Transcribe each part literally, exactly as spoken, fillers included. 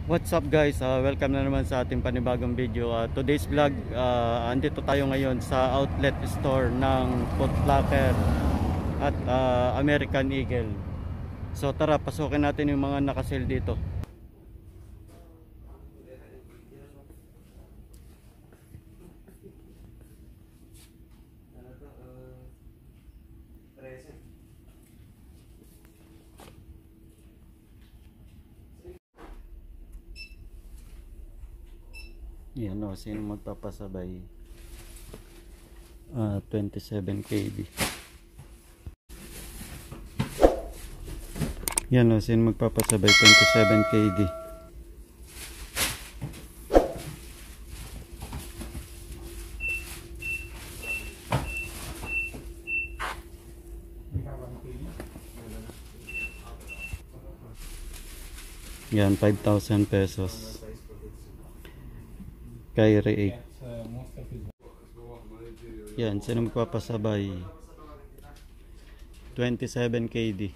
What's up guys, uh, welcome na naman sa ating panibagong video. uh, Today's vlog, uh, andito tayo ngayon sa outlet store ng Foot Locker at uh, American Eagle. So tara, pasukin natin yung mga nakasale dito. Yan o, sino magpapasabay? uh, twenty-seven K D. Yan o, sino magpapasabay? twenty-seven K D. Yan, five thousand pesos. Kyrie eight. Yan, sino magpapasabay? twenty-seven K D.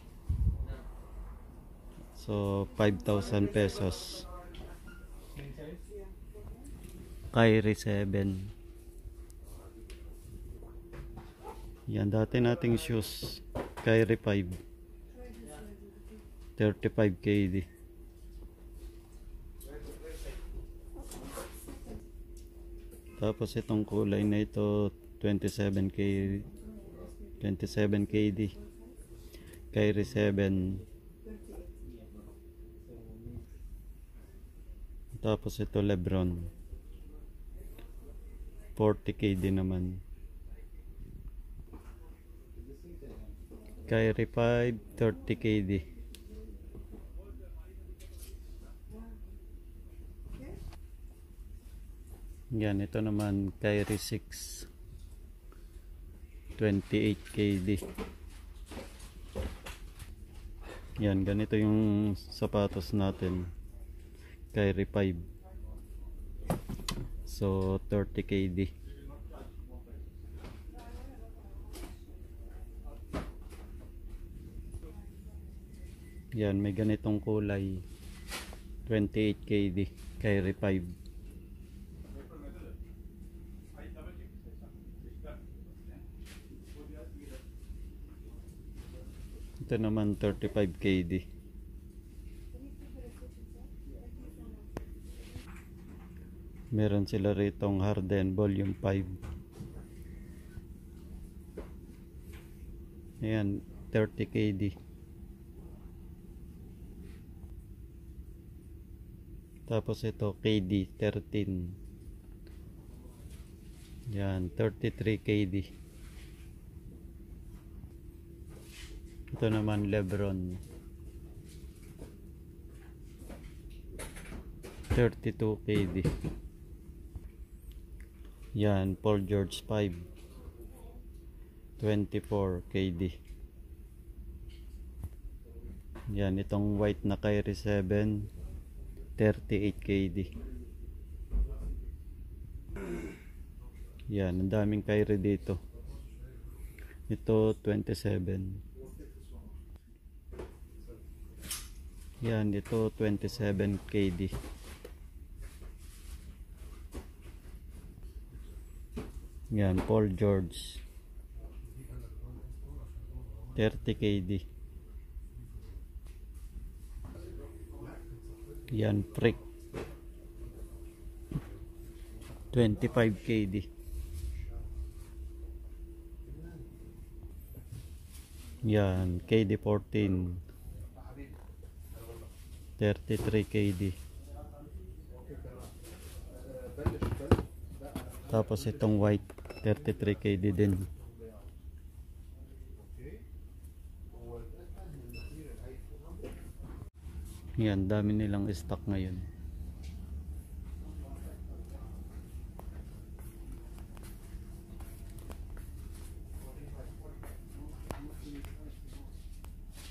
So five thousand pesos. Kyrie seven. Yan, dati nating shoes. Kyrie five. thirty-five K D. Tapos itong kulay na ito twenty-seven K twenty-seven K D. Kyrie seven. Tapos ito Lebron forty K D naman. Kyrie five thirty K D. Yan, ito naman Kyrie six twenty-eight K D. Yan, ganito yung sapatos natin. Kyrie five. So thirty K D. Yan, may ganitong kulay. twenty-eight K D. Kyrie five. Ito naman thirty-five K D. Meron sila ritong Harden Volume five. Ayan, thirty K D. Tapos ito K D thirteen. Yan, thirty-three K D. Ito naman Lebron thirty-two K D. Yan, Paul George five twenty-four K D. Yan, itong white na Kyrie seven thirty-eight K D. Yan, ang daming Kyrie dito. Ito twenty-seven. Yan, ito twenty-seven K D. Yan, Paul George thirty K D. Yan, Frick twenty-five K D. Yan, K D fourteen thirty-three K D. Tapos itong white thirty-three K D din. Yan, dami nilang stock ngayon.